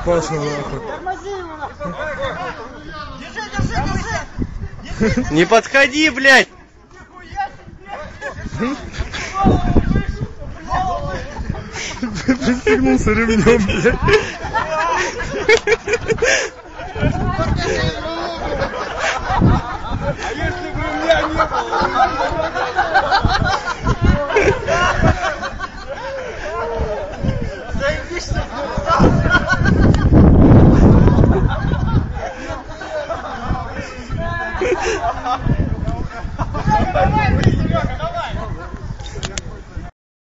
опасно, нахуй. Не подходи, блядь! Пристегнулся ремнем, блядь. А если бы у меня не было?